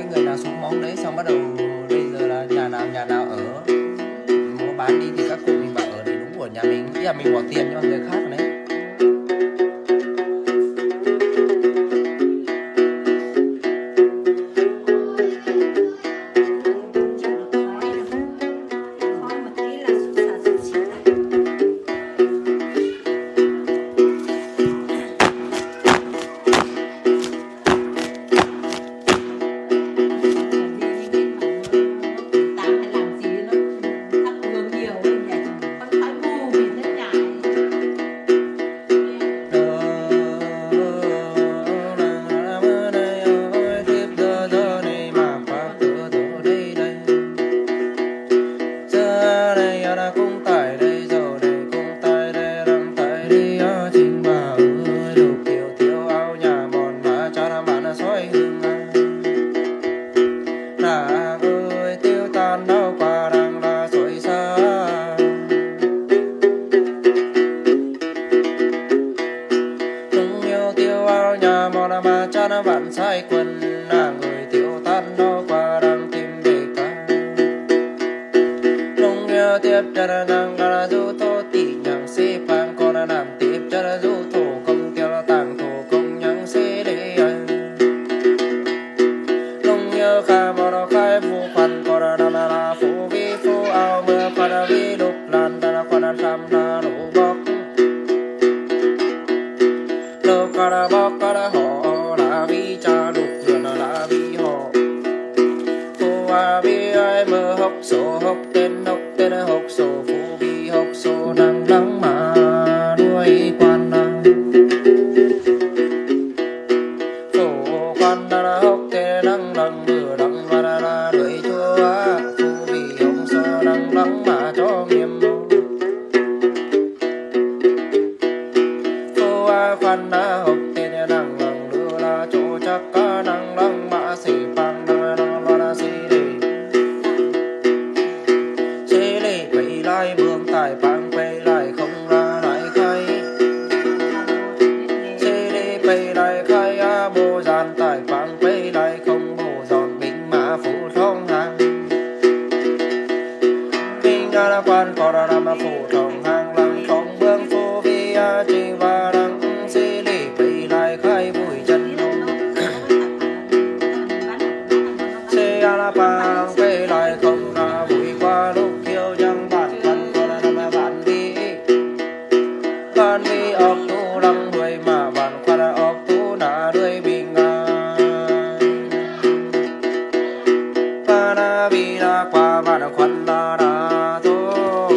cái người nào xuống móng đấy, xong bắt đầu bây giờ là nhà nào ở mua bán đi thì các cụ mình bảo ở thì đúng của nhà mình, ý là mình bỏ tiền cho người khác đấy. Vạn sai quần người tiểu tan đó qua đang tìm để ca nông nhớ tiếp cho nó năng là du thô tỷ nhàng xê phang con là làm tiếp cho nó du thổ công tiêu là tàng thổ công nhàng xê để nông nhớ khai mò nó khai phù khoăn con là nằm là phù vi phù ao mưa khoăn là vi lục lan ta là khoăn là tham là nụ bọc đâu ca là bọc ca là họ vì cha đục vườn là vì họ phù hoa vì ai mơ hốc sổ hốc tên hốc sổ phù vì hốc sổ năng lắng mà đuôi quan năng phù quan là hốc tên năng lắng bừa đắng và là đuổi chua phù vì hốc sổ năng lắng mà cho nghiêm phù hoa quan là hốc tên năng lắng đưa là chỗ chắc cả năng lắng mà xì bằng năng là xì lì quay lại bương tài bằng quay lại không ra lại khai xì lì quay lại khai bồ giàn tài bằng quay lại không bồ giòn bình mà phụ thông hàng bình là quan có là làm phụ thông hàng lăng không bương phu vi chỉ và đăng xì lì quay lại khai vui chân la pa quay lại không là vui qua lúc yêu chẳng bản thân có là nằm bạn đi ốc tu lăng đuôi mà bạn qua là ốc tu đã đuôi bình na vì là qua bạn khoăn là đã thôi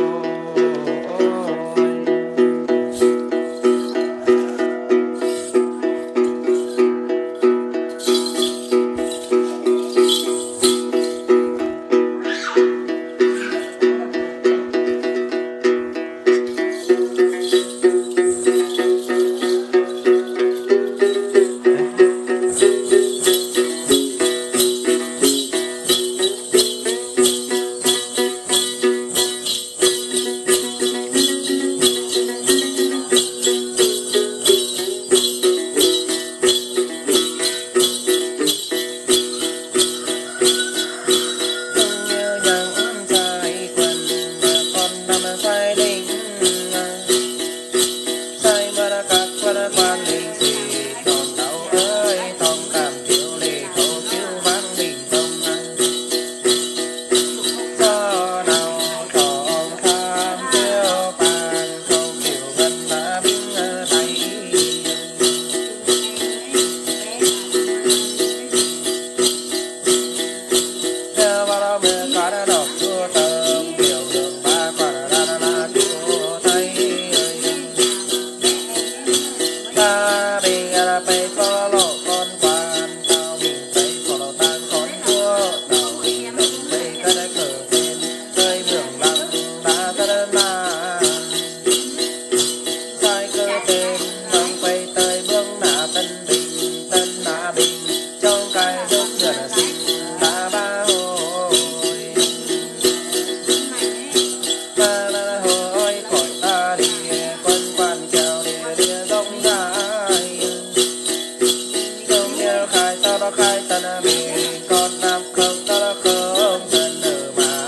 con nam không ta không thân ở mà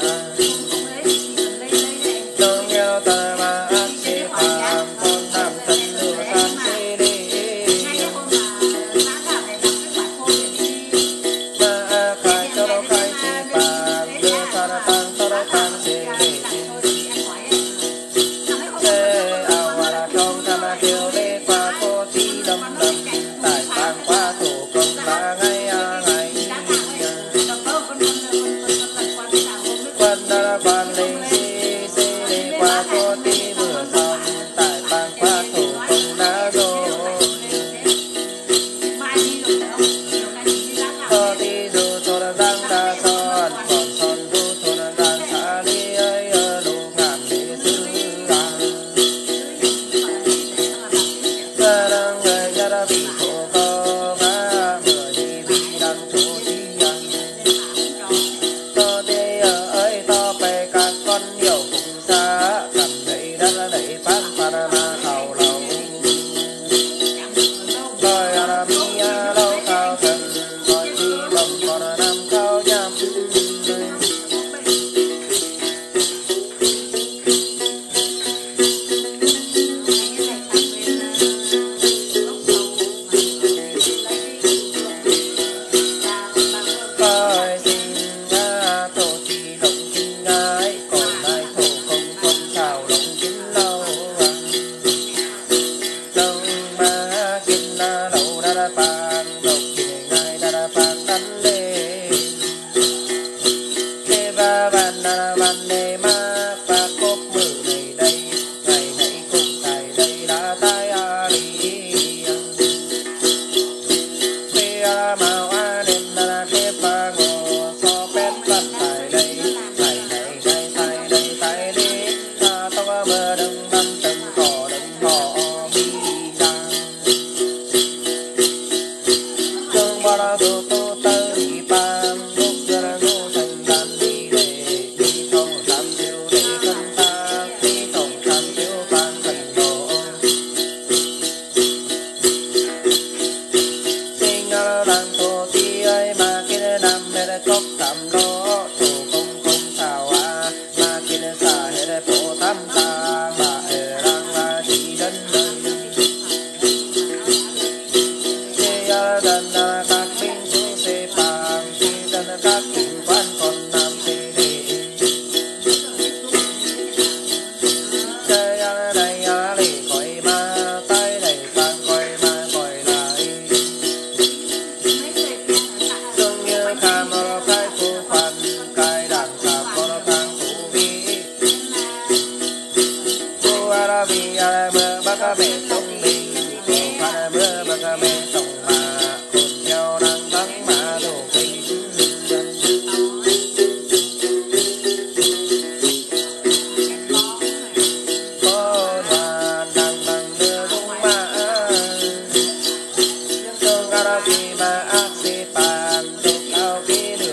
tương nhau ta mà ác si phàm con nam thân lừa san si đi ma khai cho đâu khai si phàm lừa sa ra tăng cho đâu tăng si đi thế ao là trong tham ma kêu lê qua cô chi đâm đâm tại bang qua thủ công ba ngày quan đa ban linh si đi qua cô ti vừa xong tại bang qua thủ công đã rồi cô ti dù cho đã giang đa son còn son du cho đã giang xa đi ấy ở đủ ngàn đi xứ ra đang về ra đã bị khổ co và mưa đi bị đang thổ chi ăn to đi ở ấy to về các con nhiều cùng xa cầm đầy đã đẩy phát phá ma thầu lâu coi à mi lâu cao thần coi chi bầm còn năm cao nhắm coi sinh ra thổ chi động kinh ngái còn lại thổ không quân xào động kinh lâu đông ma kinh na đầu đa đa pan động kinh ngái đa đa pan đánh lên thế va van đề ma và cốp mử này đây ngày này cùng tại đây đã tai a đi thế a màu a đêm đa thế va ngô so pet lăn tại đây tại đây đi ta tao mơ đừng đâm từng cỏ đừng họ bi đăng thương ba la tu tu tơ đi pan lúc giờ là ngô thành đàn đi để đi thông tam tiêu để thân ta đi thông tam tiêu pan thành đồ sinh ra đàn tu ti ấy mà kia nam mẹ cốc tam đó tu không sao à mà kia sa hệ phổ tam ta mà đang là chỉ đến đây thế đàn các binh xuống xe phàm thì đàn các kinh quan còn nam thế đi thế đây lì coi ma tay đây phàm coi ma coi lại giống như kham nó khai phu phàm cái đàn sạp nó khang thủ vi cô arabi mơ bác mẹ sông bình cô phan mơ bác mẹ sông mà con theo đang thắng mà đồ kinh có đoàn đang đưa đúng mà thương arabi mà ác si phàm đồ cao kỹ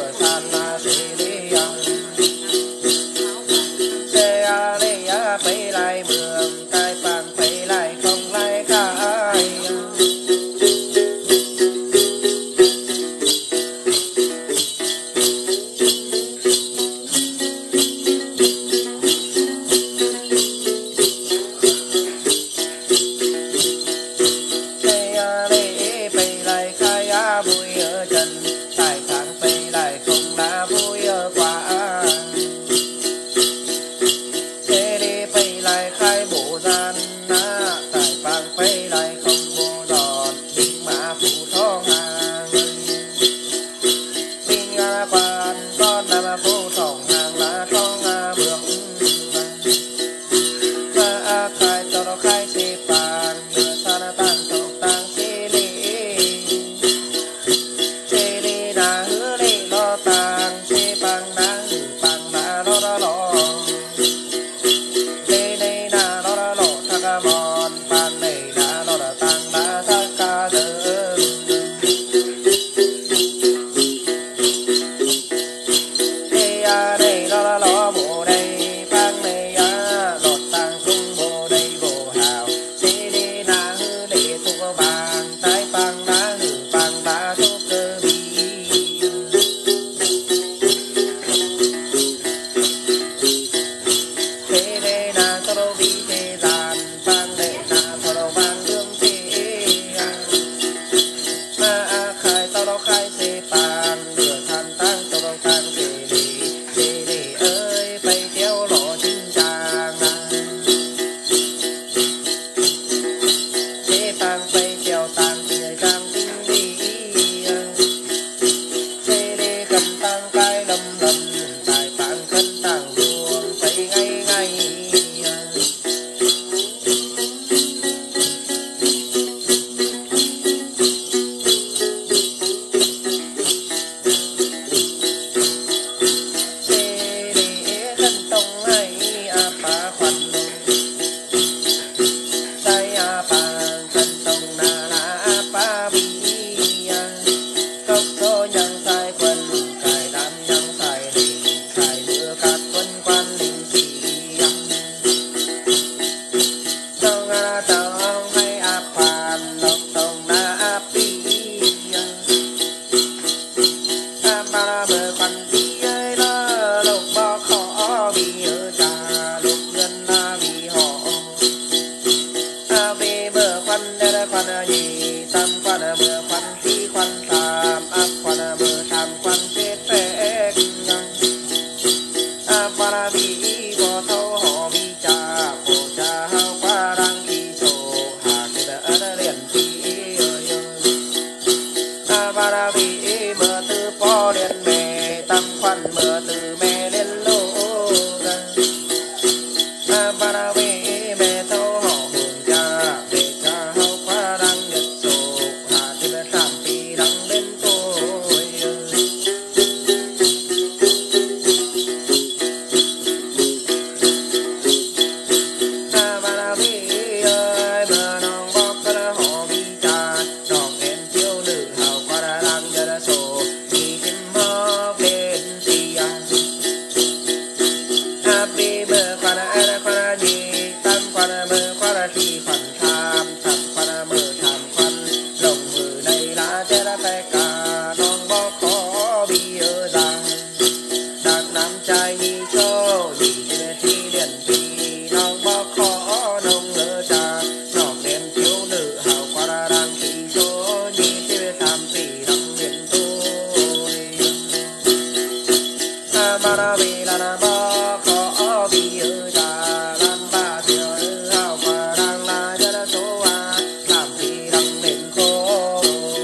phép ba la vi bo thâu họ vi cha phổ cha hao qua đăng kỳ sổ hà kỳ đỡ liền phi ba la vi mơ tư po liền mẹ tăng khoăn mơ từ mẹ lên lô ba la vi mẹ thâu họ hùng cha mẹ cha hao qua đăng nhật sổ hà kỳ đỡ làm phi đăng lên tôi ba la vi ơi mơ nong bóc cái họ vi cha nong em chiêu nữ hào qua đăng nhật sổ đi tìm mơ bên ti happy mơ qua đi tăng qua mơ qua đi khoản tham tham qua mơ tham khoản lòng mơ này là thế là phải cả nong bóc khó bi ở rằng đặt nam trai đi cho đi thi điện thi nong bóc khó nong ở cha nong em thiếu nữ hào qua đang thi số đi chơi tham phi đăng điện tôi ba la vi la la ba khó bi ở cha lan ba diệu hào qua đang là cho số tham phi đăng điện khô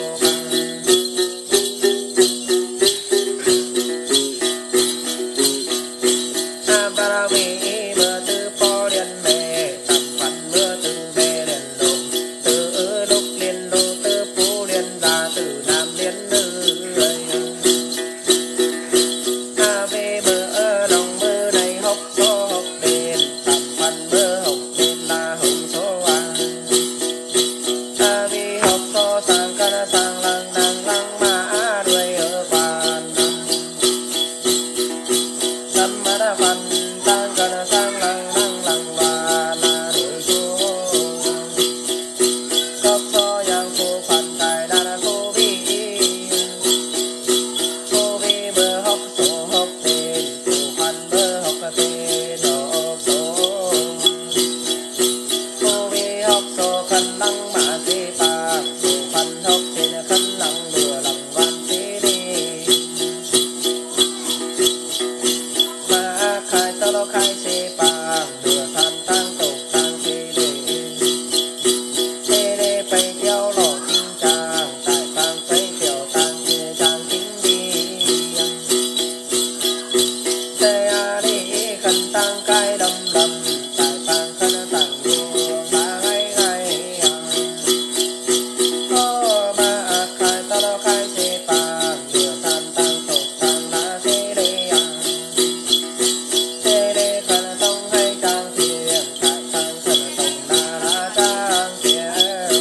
ba la vi mơ tư po điện mẹ tầm phần mơ tư về điện đồng từ lúc liên đô tư phú điện ra từ nam liên nữ về mơ lòng mơ này hốc số hốc đền tầm phần mơ hốc đền là hồng số vì hốc số sang căn sang lăng đăng lăng mã đuôi ở quan tâm mà đã phần sang căn sang lăng đăng lăng và là đuôi số hốc số yang phù phần tài đa là cô vi mơ hốc số hốc đền phù phần mơ hốc đền hốc số cô vi hốc số khăn lăng mã xê bạc phù phần hốc đền khăn lăng lừa lăng văn xê đi mà khai tao lo khai xê bạc lừa than tăng tục tăng xê đi phải theo lộ chính trang tại tăng phải theo tăng xê trang chính đi đi khăn tăng cái đầm đầm tại tăng khăn tăng đường ba ngày ngày mà khai tao lo khai xê bạc lừa than tăng tục tăng lá xê đi khăn tông hay trang tiền tại tăng khăn tông là trang tiền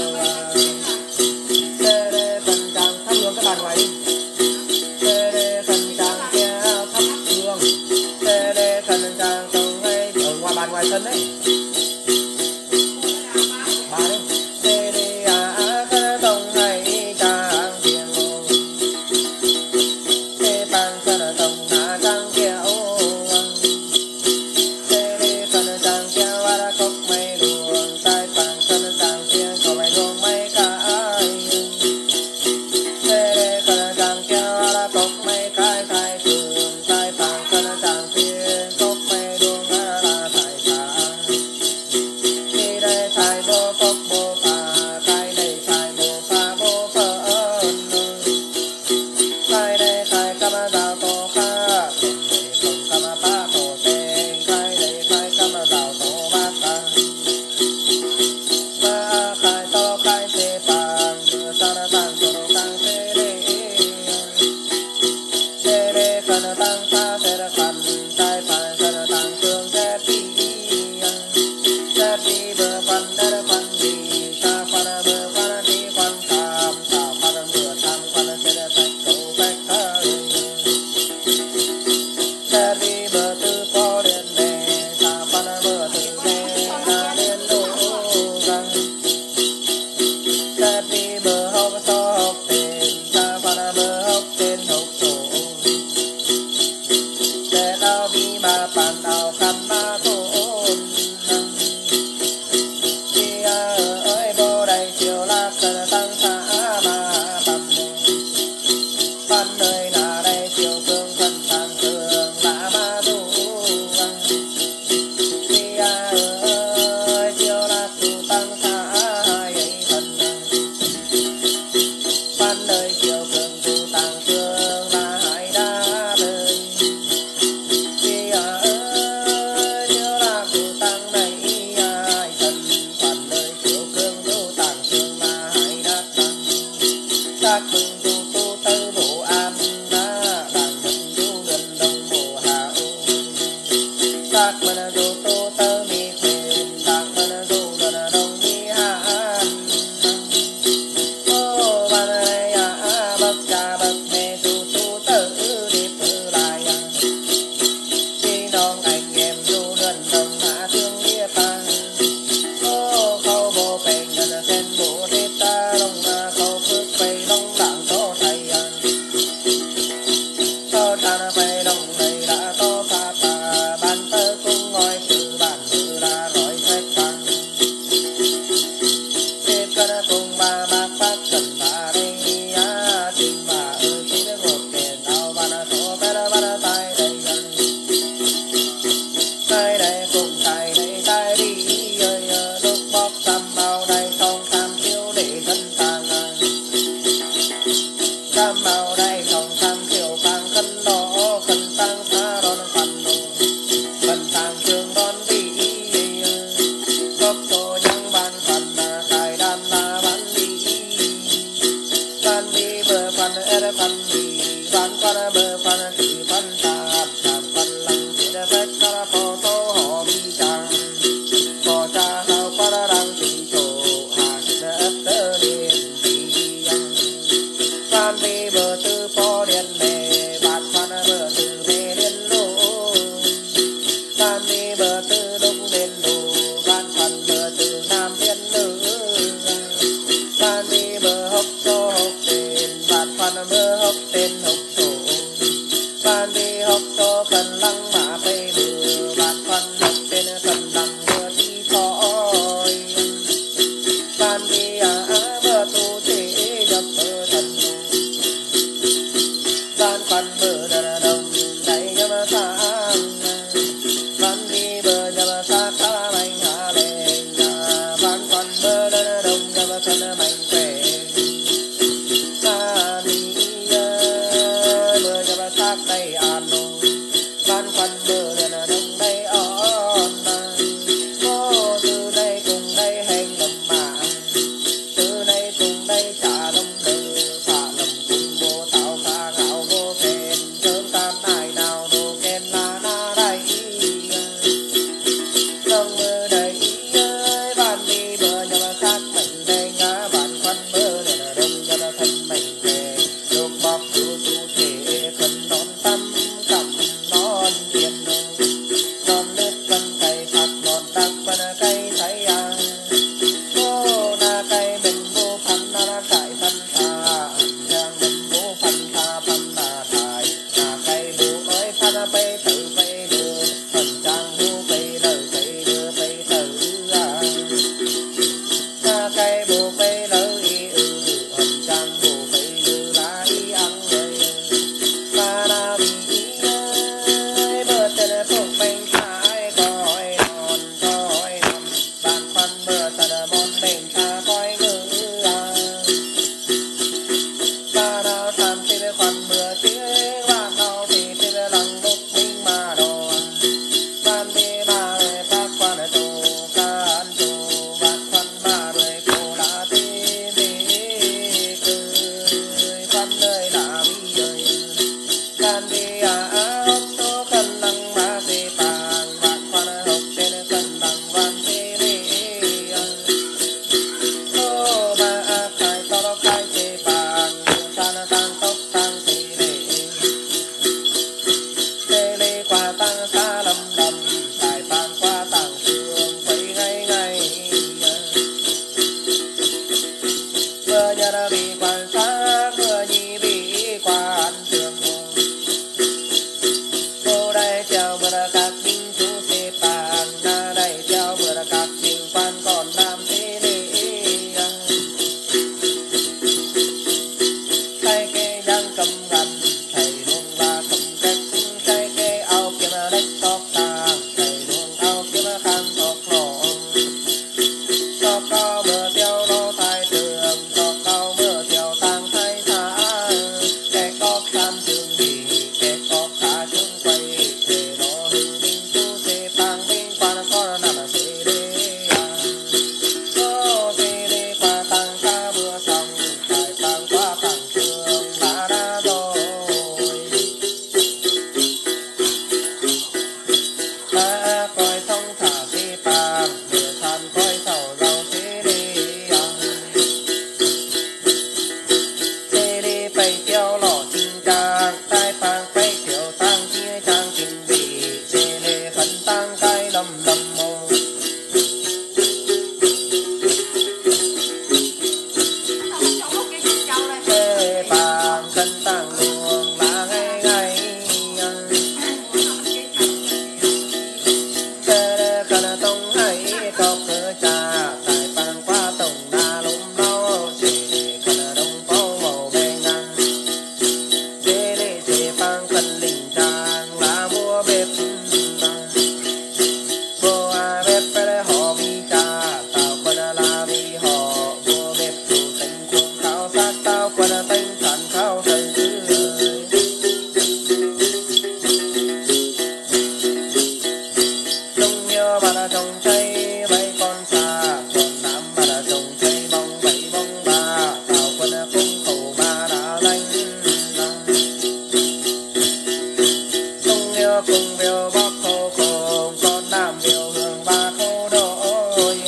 khăn trang thắp hương các bạn ngoài đi khăn trang kia thắp hương khăn trang tông hay ở ngoài bàn ngoài sân đấy bà đấy khăn tông hay trang tiền bàn khăn tông là trang kia khăn trang kia và cốc mây đường tai bàn khăn trang kia có mây đường mây cái khăn trang kia và cốc mây cái khai thường tai bàn khăn trang kia cốc mây đường là thải thả khi đây thải bô cốc bô phà cái đây thải bô phà bô phở cái đây thải cam đào tô kha không cam pa tô tên cái đây thải cam đào tô bát ba khai to khai xê bàn đưa sang tăng tô tăng xê đê khăn tăng xa xê đê khăn tai phàn khăn tăng tương xê đi bờ phàn đê phàn đi xa phàn bờ phàn đi phàn tham xa phàn bờ tham phàn xê đê phách cầu phách xê đi bờ tư po điện mẹ xa phàn bờ tư mẹ na lên lô răng xê đi bờ hốc so hốc tên xa phàn bờ hốc tên hốc số tan bay đông này đã to pha pha ban tơ cung ngồi từ bàn từ đã rồi phép tăng tiếp cận cùng ba bác phát cần ba đây á tìm bà ơi chỉ đến một tiền đau ban số bé đã ban tay đây gần tay đây cùng tay đây tay đi ơi lúc bóp xăm bao đây không tham thiếu để thân tàng xăm bao đây không tham thiếu càng cân đó cân tăng xa đón phần đồ phần tàng trường đón đi gốc số những ban phần cài đan là bán đi bờ phần phần đi bán phần bờ phần thì phần tạp tạp phần lăng thì đã phép ra phô tô họ mi chàng có cha hào qua đã đang tình chỗ hạ đã ấp tơ liền đi van đi bờ tư phó điện mê bát van bờ tư mê điện lô van đi bờ tư đông điện lô van phần bờ tư nam điện nữ van đi bờ hốc số hốc tên van phần bờ hốc tên hốc số van đi hốc số phần lăng mã bay bờ van phần hốc tên phần lăng bờ thi thoi van đi bờ tu thế nhập bờ thần van phần bờ đà đông đầy nhâm sang van đi bờ nhâm sa khá mạnh hạ lệ van phần bờ đà đông nhâm thân mạnh khỏe sa đi bờ nhâm sa đầy an van phần bờ đà đông đầy on cô từ đây cùng đây hành lầm mạng từ đây cùng đây trả đông đời phá lầm cùng vô tạo phá gạo vô kèn sớm tam ai nào đồ kèn là na đây đông mưa đầy van đi bờ nhâm sát mạnh đây ngã van phần bờ đà đông nhâm thân mạnh về lúc bọc tu tu thể thân đón tâm cầm non tiền non nước vân cây phạt non đặc vân cây thấy cô na cây mình vô phần na trại thân ta giang mình vô phần ta phần na trại na cây bù ơi thân bay tự bay đưa phần trang vô bay lời bay đưa bay tự na cây bù bay lời phần trang bù bay đưa lại ăn lời ba na bị bờ tên phục mình thái coi non bạn phân bờ tên môn mình ta coi ngữ ba nào tham thì khoan bờ tiếng bạn nào thì lăng đúc minh là trồng cây bay con xa còn nam mà là trồng cây bông bảy bông ba tào quân cung khẩu ba đã danh tung yêu cùng biểu bắc khâu khổ con nam biểu hương ba khâu đôi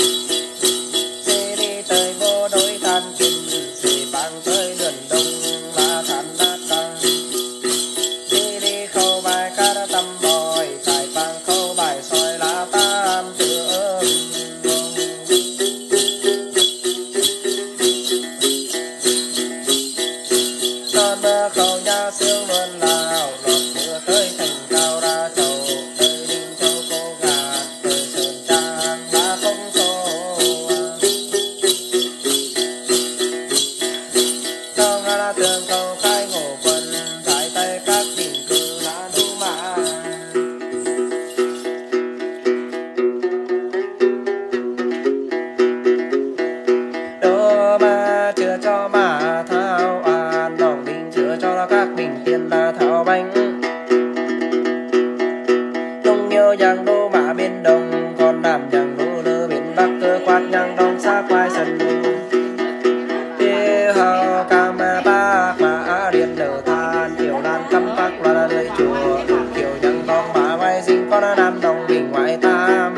xe đi tới ngô đối than kinh xe bang tới đường đông là than đá tăng đi đi khâu bài ca đã tâm bòi tại bang khâu bài soi lá tam tượng con mưa khâu nhà sương luôn lào lọt mưa tới thành cao ra chầu tới đinh châu cô gà tới sơn trang đã không xô cao nga là tường cầu khai ngộ quân giải tay các đỉnh cử lá đu mà đô mà chưa cho mà thao an đỏng đình chưa cho các bình tiền là thao bánh đông yêu giang đô mà bên đông còn đảm giang đô lơ bên bắc cơ quát nhang đông xa quai sân tiêu hào cam bác mà điện nở than kiểu lan căm bắc là đời chùa kiểu giang đông mà vai sinh con nam đông bình ngoại tam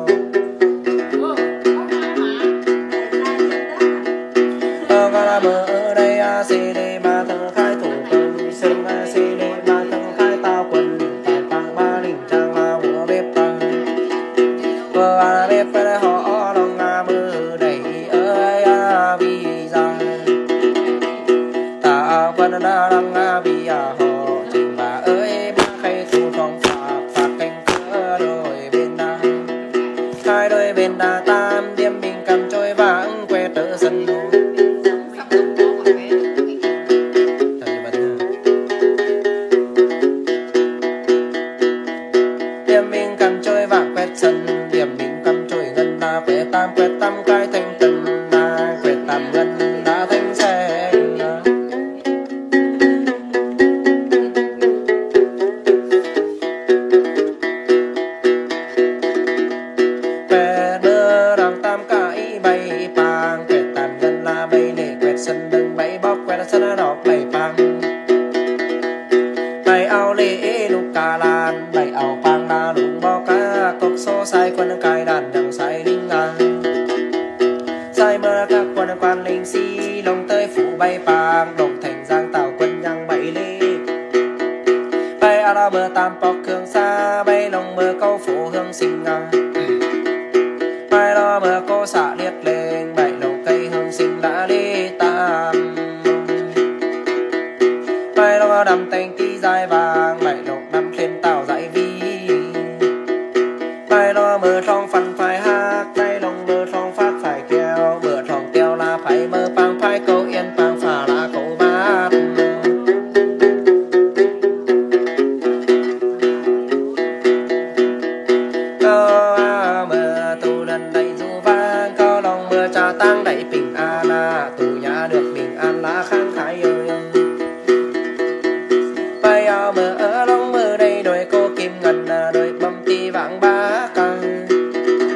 là bờ ở đây CD mà thằng khai thủ quân xem CD mà thằng khai tao quân tại bang ba đình trang là của bếp tăng vừa bếp phải họ lòng bờ đầy ơi vì ra tao quân đã đang vì họ trình bà ơi ba khay thủ trong phạt canh cửa đôi bên đa hai đôi bên đa tam điểm mình cầm trôi vắng quẹt ở sân đô điểm mình cầm trôi vàng quẹt sân điểm mình cầm trôi ngân đá quẹt tam cái thanh tân đá quẹt tam ngân đá thanh xe quẹt mưa đằng tam cái bay pang quẹt tam ngân là bay để quẹt sân đừng bay bóc quẹt sân đỏ bay pang bay ao lễ lục cà lan bay ao pang đa lùng bao cá cốc số sai quân cài đàn đằng sai linh sai mơ các quân quan linh si lòng tới phủ bay pang đồng thành giang tàu quân nhang bay lê bay a la bờ tam bọc cường xa bay lòng mơ câu phủ hương sinh bay lo mơ cô xạ liệt lên bay lầu cây hương sinh đã đi tam bay lo đầm thành tí dài vàng bay lầu năm trên tàu dạy vi bay lo mơ trong phần phải hát bay lòng mơ trong phát phải keo mơ trong tiêu là phải mơ pang phải câu yên pang phà là câu bát câu mơ tu lần đầy du vang câu lòng mơ trà tăng đẩy bình an tu nhà được bình an là khang thái ơi bay ao mơ ở lòng mơ đây đôi cô kim ngân đôi bầm ti vàng ba căng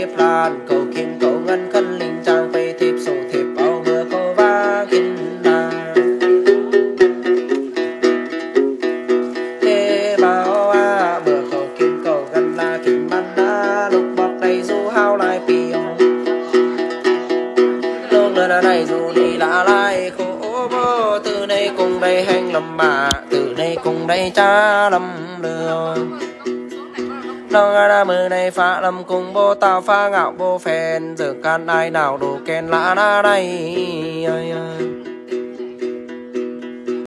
thiệp lan cầu kim cầu ngân khân linh trang phê thiệp sổ thiệp bao mưa cầu va kinh đà thế bao a bờ cầu kim cầu ngân là kim ban đa lục bọc đầy du hao lại piêu lúc nữa này dù đi là lại khổ bơ từ đây cùng đây hành lầm bà từ đây cùng đây cha lầm đường Nông ra mưa này phá lâm cùng bố tao phá ngạo bố phèn giờ can ai nào đồ kèn lã na đây